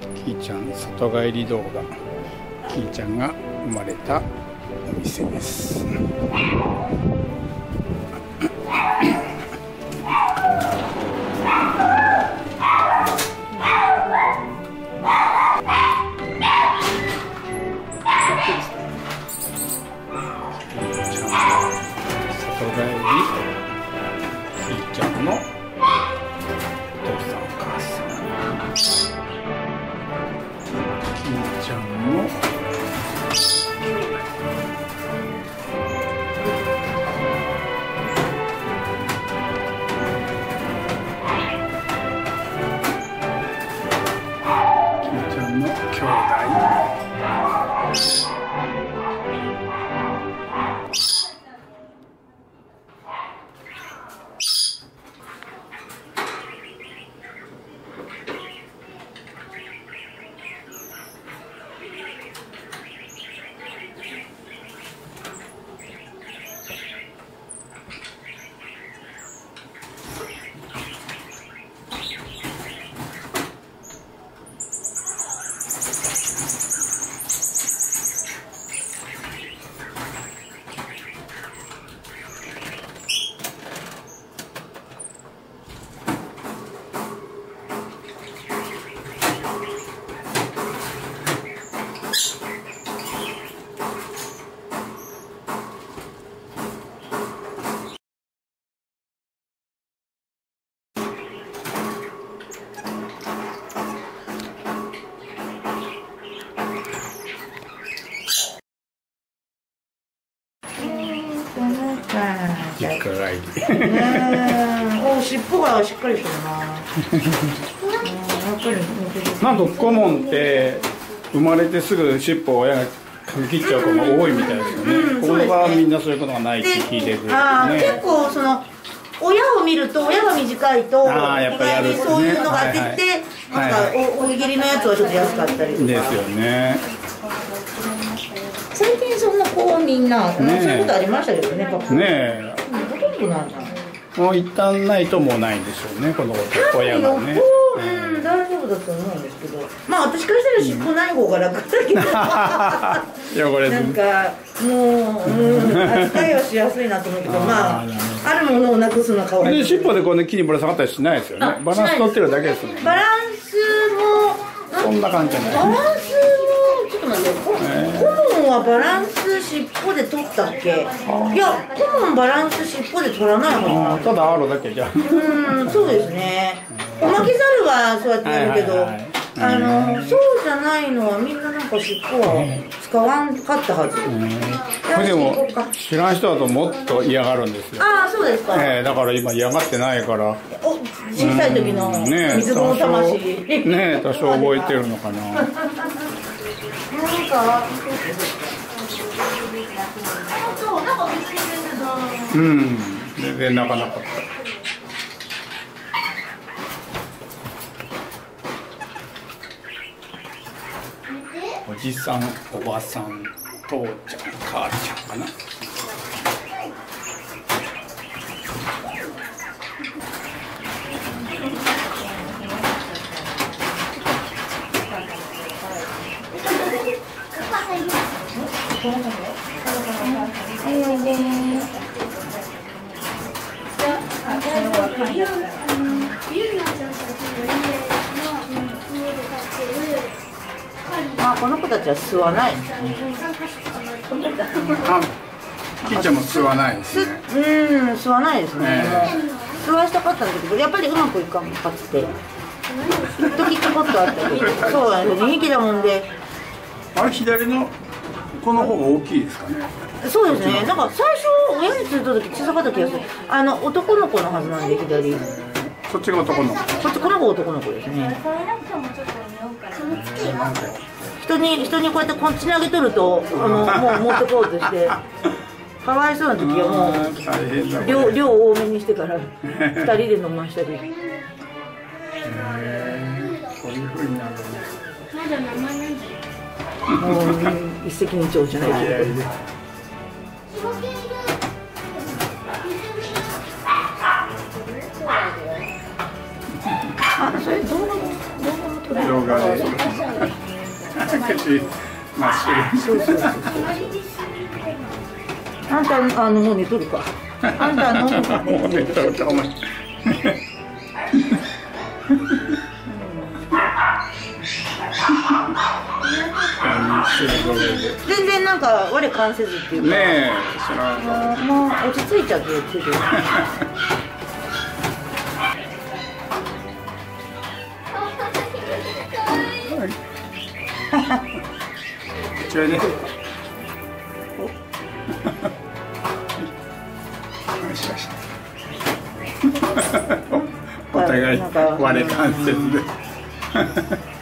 きーちゃん里帰り動画。きーちゃんが生まれたお店です。里帰りきーちゃんのお父さんお母さん、きーちゃんの兄弟。実家帰り。 お、尻尾がしっかりしてるな。やっぱり。 なんかコモンって生まれてすぐ尻尾を親が切っちゃう子が多いみたいですよね。この場はみんなそういうことがないって聞いてる。 結構その親を見ると親が短いと意外にそういうのが出て、なんかおにぎりのやつはちょっと安かったりとか。 ですよね。 最近そんなこうみんなそういうことありましたけどね、パパ。 ねえ。 ほとんどなんだ。 もう一旦ないともうないんでしょうね、この親がね。 大丈夫だと思うんですけど、まあ私からしたら尻尾ない方が楽だけど、なんかもう扱いはしやすいなと思うけど、まああるものをなくすのはかわいい。 で尻尾でこうね木にぶら下がったりしないですよね。バランス取ってるだけですもんね。 バランスもそんな感じじゃない。 バランスもちょっと待って、コモンはバランス尻尾で取ったっけ？いや、コモンバランス尻尾で取らないはず。 ただアロだけじゃ。 そうですね。おまけザルはそうやってやるけど、そうじゃないのはみんななんか尻尾は使わんかったはず。 これでも知らん人だともっと嫌がるんですよ。 ああ、そうですか。 だから今嫌がってないから。 小さい時の水子の魂。 ねえ、多少覚えてるのかな。 なんか。 全然泣かなかった。おじさん、おばさん、父ちゃん、母ちゃんかな。 この子たちは吸わない。 きーちゃんも吸わないですね。 吸わないですね。吸わしたかったんだけど、やっぱりうまくいかんかって。一時ちょこっとあったけど、そうなんです。2匹だもんで。 あれ左のこの方が大きいですかね。 そうですね。なんか最初親に連れた時小さかった気がする。男の子のはずなんで左。 そっちが男の子。 この子男の子ですね。人にこうやってこっちにあげとるともう持ってこうとしてかわいそうな時はもう量多めにしてから2人で飲ましたり。 そういう風になるんです。 まだ名前なんだよ。 もう一石二鳥じゃないけど。それ動画も撮れる。 動画で口真っ白。 そうそうそうそう。あんたもう寝とるか。あんた飲むかね。 もう寝とるかお前。 全然なんか我関せずっていうか。 ねえ、知らん。 もう落ち着いちゃって手で。 それで。お互い割れ関節で。